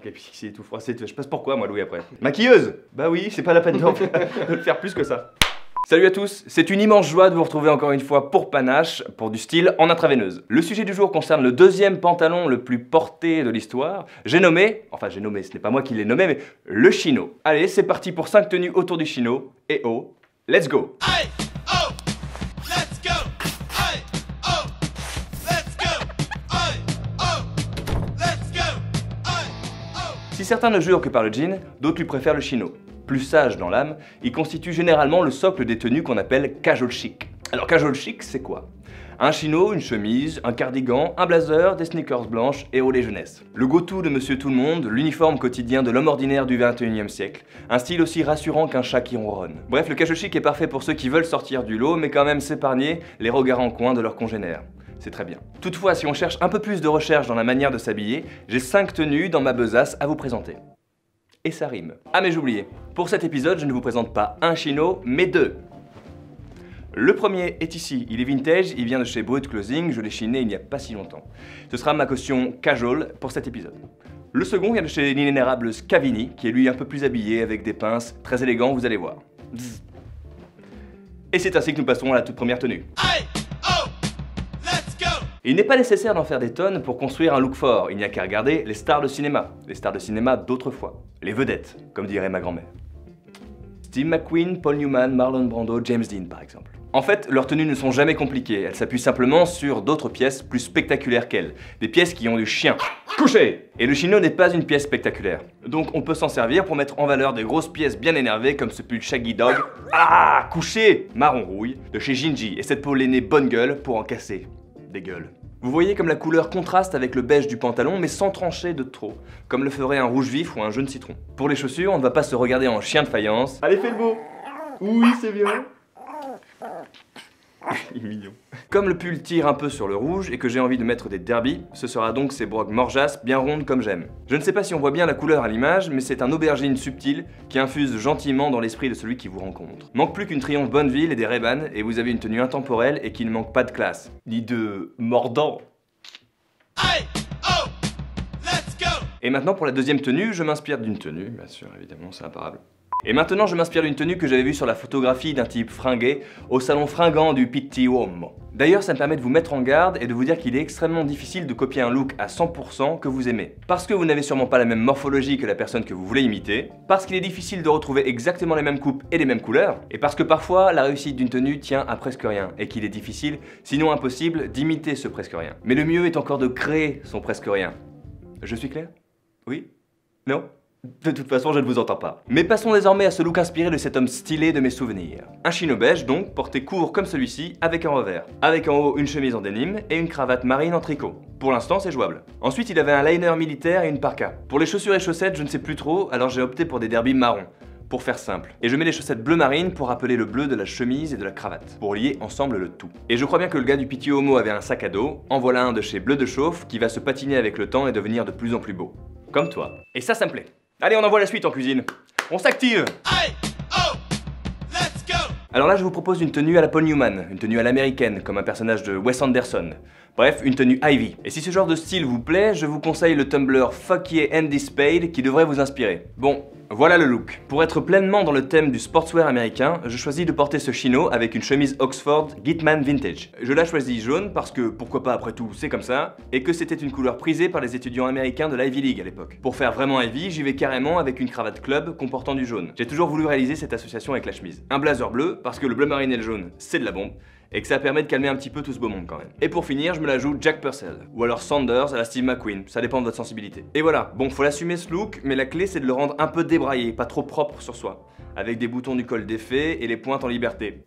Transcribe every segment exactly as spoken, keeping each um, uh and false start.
et puis c'est tout froissé, je passe pourquoi moi Louis après. Maquilleuse. Bah oui, c'est pas la peine de le faire plus que ça. Salut à tous, c'est une immense joie de vous retrouver encore une fois pour Panache, pour du style en intraveineuse. Le sujet du jour concerne le deuxième pantalon le plus porté de l'histoire. J'ai nommé, enfin j'ai nommé, ce n'est pas moi qui l'ai nommé, mais le chino. Allez, c'est parti pour cinq tenues autour du chino, et oh, let's go. Hey, oh, let's go. Hey, oh, let's go. Hey, oh, let's go. Hey, oh. Si certains ne jurent que par le jean, d'autres lui préfèrent le chino. Plus sage dans l'âme, il constitue généralement le socle des tenues qu'on appelle casual chic. Alors casual chic, c'est quoi? Un chino, une chemise, un cardigan, un blazer, des sneakers blanches et olé jeunesse. Le go-to de Monsieur Tout-le-Monde, l'uniforme quotidien de l'homme ordinaire du vingt et unième siècle. Un style aussi rassurant qu'un chat qui ronronne. Bref, le casual chic est parfait pour ceux qui veulent sortir du lot, mais quand même s'épargner les regards en coin de leurs congénères. C'est très bien. Toutefois, si on cherche un peu plus de recherche dans la manière de s'habiller, j'ai cinq tenues dans ma besace à vous présenter. Et ça rime. Ah mais j'oubliais, pour cet épisode, je ne vous présente pas un chino, mais deux. Le premier est ici, il est vintage, il vient de chez Brut Clothing, je l'ai chiné il n'y a pas si longtemps. Ce sera ma caution casual pour cet épisode. Le second vient de chez l'inénérable Scavini, qui est lui un peu plus habillé avec des pinces, très élégant, vous allez voir. Bzz. Et c'est ainsi que nous passons à la toute première tenue. Hey, oh, let's go. Il n'est pas nécessaire d'en faire des tonnes pour construire un look fort, il n'y a qu'à regarder les stars de cinéma, les stars de cinéma d'autrefois, les vedettes, comme dirait ma grand-mère. Steve McQueen, Paul Newman, Marlon Brando, James Dean par exemple. En fait, leurs tenues ne sont jamais compliquées, elles s'appuient simplement sur d'autres pièces plus spectaculaires qu'elles, des pièces qui ont du chien. Couché! Et le chino n'est pas une pièce spectaculaire. Donc on peut s'en servir pour mettre en valeur des grosses pièces bien énervées comme ce pull Shaggy Dog, ah, couché, marron rouille, de chez Ginji, et cette peau lainée bonne gueule pour en casser des gueules. Vous voyez comme la couleur contraste avec le beige du pantalon mais sans trancher de trop, comme le ferait un rouge vif ou un jaune citron. Pour les chaussures, on ne va pas se regarder en chien de faïence. Allez, fais le beau! Oui, c'est bien! Il est mignon. Comme le pull tire un peu sur le rouge et que j'ai envie de mettre des derbies, ce sera donc ces brogues morjas bien rondes comme j'aime. Je ne sais pas si on voit bien la couleur à l'image, mais c'est un aubergine subtil qui infuse gentiment dans l'esprit de celui qui vous rencontre. Manque plus qu'une triomphe Bonneville et des Ray-Ban et vous avez une tenue intemporelle et qui ne manque pas de classe. Ni de mordant. Hey, oh, let's go. Et maintenant pour la deuxième tenue, je m'inspire d'une tenue, bien sûr, évidemment, c'est imparable. Et maintenant je m'inspire d'une tenue que j'avais vue sur la photographie d'un type fringué au salon fringant du Pitti Uomo. D'ailleurs ça me permet de vous mettre en garde et de vous dire qu'il est extrêmement difficile de copier un look à cent pour cent que vous aimez. Parce que vous n'avez sûrement pas la même morphologie que la personne que vous voulez imiter, parce qu'il est difficile de retrouver exactement les mêmes coupes et les mêmes couleurs, et parce que parfois la réussite d'une tenue tient à presque rien, et qu'il est difficile, sinon impossible, d'imiter ce presque rien. Mais le mieux est encore de créer son presque rien. Je suis clair? Oui? Non? De toute façon, je ne vous entends pas. Mais passons désormais à ce look inspiré de cet homme stylé de mes souvenirs. Un chino beige donc, porté court comme celui-ci, avec un revers. Avec en haut une chemise en denim et une cravate marine en tricot. Pour l'instant, c'est jouable. Ensuite, il avait un liner militaire et une parka. Pour les chaussures et chaussettes, je ne sais plus trop, alors j'ai opté pour des derbies marrons. Pour faire simple. Et je mets les chaussettes bleu marine pour rappeler le bleu de la chemise et de la cravate. Pour lier ensemble le tout. Et je crois bien que le gars du Pitti Uomo avait un sac à dos. En voilà un de chez Bleu de Chauffe qui va se patiner avec le temps et devenir de plus en plus beau. Comme toi. Et ça, ça me plaît. Allez, on envoie la suite en cuisine. On s'active. Hey, oh, let's go. Alors là, je vous propose une tenue à la Paul Newman, une tenue à l'américaine, comme un personnage de Wes Anderson. Bref, une tenue Ivy. Et si ce genre de style vous plaît, je vous conseille le Tumblr Fuck Yeah Andy Spade qui devrait vous inspirer. Bon, voilà le look. Pour être pleinement dans le thème du sportswear américain, je choisis de porter ce chino avec une chemise Oxford Gitman Vintage. Je l'ai choisi jaune parce que, pourquoi pas après tout, c'est comme ça, et que c'était une couleur prisée par les étudiants américains de l'Ivy League à l'époque. Pour faire vraiment Ivy, j'y vais carrément avec une cravate club comportant du jaune. J'ai toujours voulu réaliser cette association avec la chemise. Un blazer bleu, parce que le bleu marine et le jaune, c'est de la bombe. Et que ça permet de calmer un petit peu tout ce beau monde quand même. Et pour finir, je me la joue Jack Purcell, ou alors Sanders à la Steve McQueen, ça dépend de votre sensibilité. Et voilà, bon, faut l'assumer ce look, mais la clé c'est de le rendre un peu débraillé, pas trop propre sur soi, avec des boutons du col défaits et les pointes en liberté.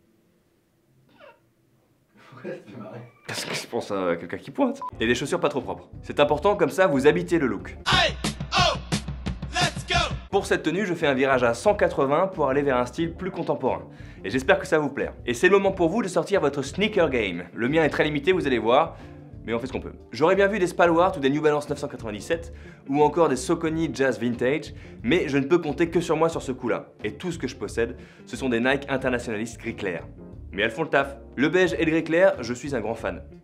Pourquoi ça te fait marrer? Parce que je pense à quelqu'un qui pointe. Et des chaussures pas trop propres. C'est important, comme ça vous habitez le look. Hey, oh, let's go. Pour cette tenue, je fais un virage à cent quatre-vingts pour aller vers un style plus contemporain. Et j'espère que ça vous plaire. Et c'est le moment pour vous de sortir votre sneaker game. Le mien est très limité, vous allez voir, mais on fait ce qu'on peut. J'aurais bien vu des Spalwart ou des New Balance neuf cent quatre-vingt-dix-sept, ou encore des Saucony Jazz Vintage, mais je ne peux compter que sur moi sur ce coup-là. Et tout ce que je possède, ce sont des Nike Internationalist gris clair. Mais elles font le taf. Le beige et le gris clair, je suis un grand fan.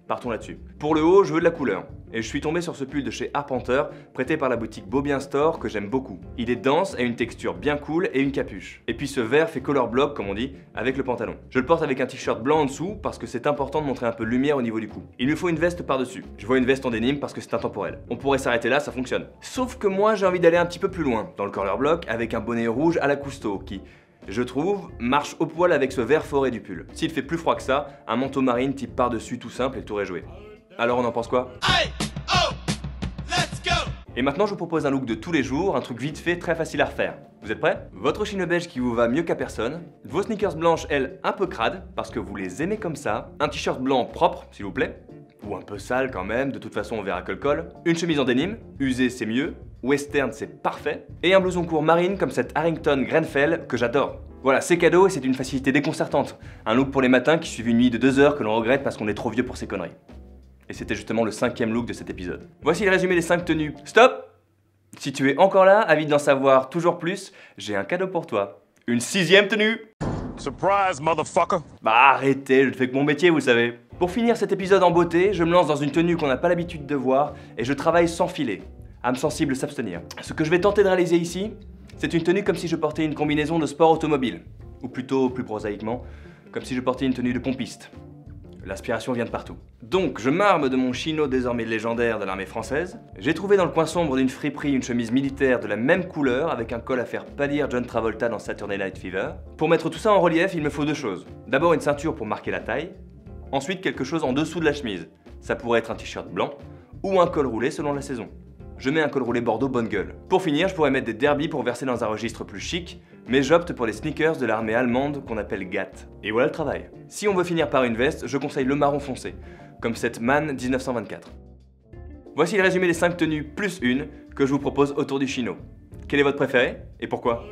Partons là-dessus. Pour le haut, je veux de la couleur. Et je suis tombé sur ce pull de chez Arpenter, prêté par la boutique Beau Bien Store, que j'aime beaucoup. Il est dense, a une texture bien cool et une capuche. Et puis ce vert fait color block, comme on dit, avec le pantalon. Je le porte avec un t-shirt blanc en dessous, parce que c'est important de montrer un peu de lumière au niveau du cou. Il me faut une veste par-dessus. Je vois une veste en dénime parce que c'est intemporel. On pourrait s'arrêter là, ça fonctionne. Sauf que moi, j'ai envie d'aller un petit peu plus loin, dans le color block, avec un bonnet rouge à la Cousteau, qui, je trouve, marche au poil avec ce vert forêt du pull. S'il fait plus froid que ça, un manteau marine type par-dessus tout simple et le tour est joué. Alors on en pense quoi? Hey, oh, let's go. Et maintenant je vous propose un look de tous les jours, un truc vite fait, très facile à refaire. Vous êtes prêts? Votre chino beige qui vous va mieux qu'à personne, vos sneakers blanches, elles, un peu crades, parce que vous les aimez comme ça, un t-shirt blanc propre, s'il vous plaît, ou un peu sale quand même, de toute façon on verra que le col, une chemise en dénime, usée c'est mieux, western c'est parfait, et un blouson court marine comme cette Harrington Grenfell que j'adore. Voilà, c'est cadeau et c'est d'une facilité déconcertante. Un look pour les matins qui suivent une nuit de deux heures que l'on regrette parce qu'on est trop vieux pour ces conneries. Et c'était justement le cinquième look de cet épisode. Voici le résumé des cinq tenues. Stop! Si tu es encore là, avide d'en savoir toujours plus, j'ai un cadeau pour toi. Une sixième tenue! Surprise, motherfucker! Bah arrêtez, je ne fais que mon métier, vous savez. Pour finir cet épisode en beauté, je me lance dans une tenue qu'on n'a pas l'habitude de voir et je travaille sans filet. Âme sensible s'abstenir. Ce que je vais tenter de réaliser ici, c'est une tenue comme si je portais une combinaison de sport automobile. Ou plutôt, plus prosaïquement, comme si je portais une tenue de pompiste. L'inspiration vient de partout. Donc, je m'arme de mon chino désormais légendaire de l'armée française. J'ai trouvé dans le coin sombre d'une friperie une chemise militaire de la même couleur avec un col à faire pâlir John Travolta dans Saturday Night Fever. Pour mettre tout ça en relief, il me faut deux choses. D'abord une ceinture pour marquer la taille. Ensuite quelque chose en dessous de la chemise. Ça pourrait être un t-shirt blanc ou un col roulé selon la saison. Je mets un col roulé bordeaux bonne gueule. Pour finir, je pourrais mettre des derbies pour verser dans un registre plus chic, mais j'opte pour les sneakers de l'armée allemande qu'on appelle G A T. Et voilà le travail. Si on veut finir par une veste, je conseille le marron foncé, comme cette Man dix-neuf cent vingt-quatre. Voici le résumé des cinq tenues plus une que je vous propose autour du chino. Quel est votre préféré et pourquoi?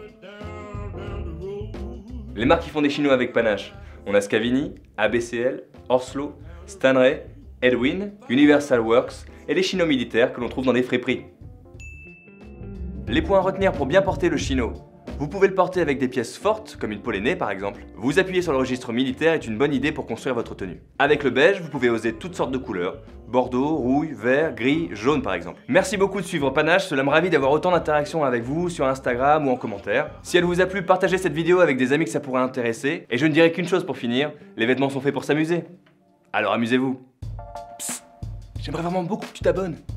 Les marques qui font des chinos avec panache. On a Scavini, A B C L, Orslo, Stanley, Edwin, Universal Works et les chinos militaires que l'on trouve dans les friperies. Les points à retenir pour bien porter le chino. Vous pouvez le porter avec des pièces fortes, comme une pollenée par exemple. Vous appuyer sur le registre militaire est une bonne idée pour construire votre tenue. Avec le beige, vous pouvez oser toutes sortes de couleurs. Bordeaux, rouille, vert, gris, jaune par exemple. Merci beaucoup de suivre Panache, cela me ravit d'avoir autant d'interactions avec vous sur Instagram ou en commentaire. Si elle vous a plu, partagez cette vidéo avec des amis que ça pourrait intéresser. Et je ne dirai qu'une chose pour finir, les vêtements sont faits pour s'amuser. Alors amusez-vous. Psst, j'aimerais vraiment beaucoup que tu t'abonnes.